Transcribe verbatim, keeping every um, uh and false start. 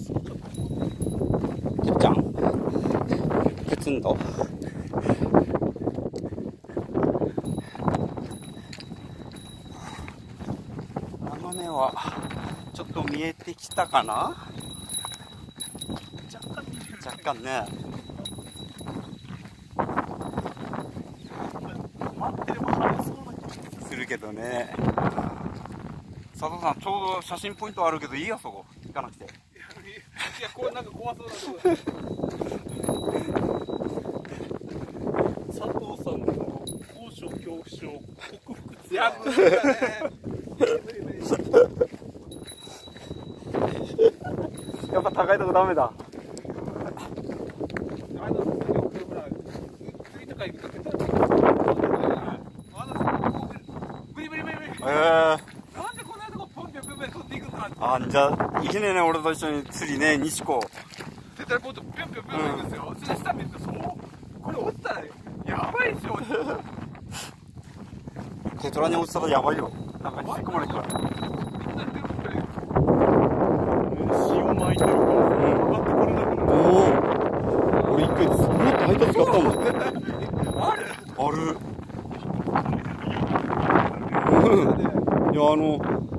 캡장 캡순도山根はちょっと見えてきたかな。 若干見える若干ね。 待ってれば晴れそうな気がするけどね。佐藤さんちょうど写真ポイントあるけどいいや、そこ行かなくて。 いや、これなんか怖そうなとこ佐藤さんの高所恐怖症克服ツアー無理だね。 やっぱ高いとこダメだ。 あのほら釣りとか行くとあのブリブリブリブリ。 えー、 なんでこんなとこポンピョンピョンピョン取っていくんだって。 あ、じゃあいけねえね、俺と一緒に釣りね、西子。 絶対ポンとピョンピョンピョンピョンですよ。それ下見るとそうこれ落ちたらやばいでしょ。 テトラに落ちたらやばいよ。なんか引き込まれてるから。 塩巻いてるから上がってこれなくなる。 おお、俺一回もっと配達使ったもん。 あるある。うん。いや、あの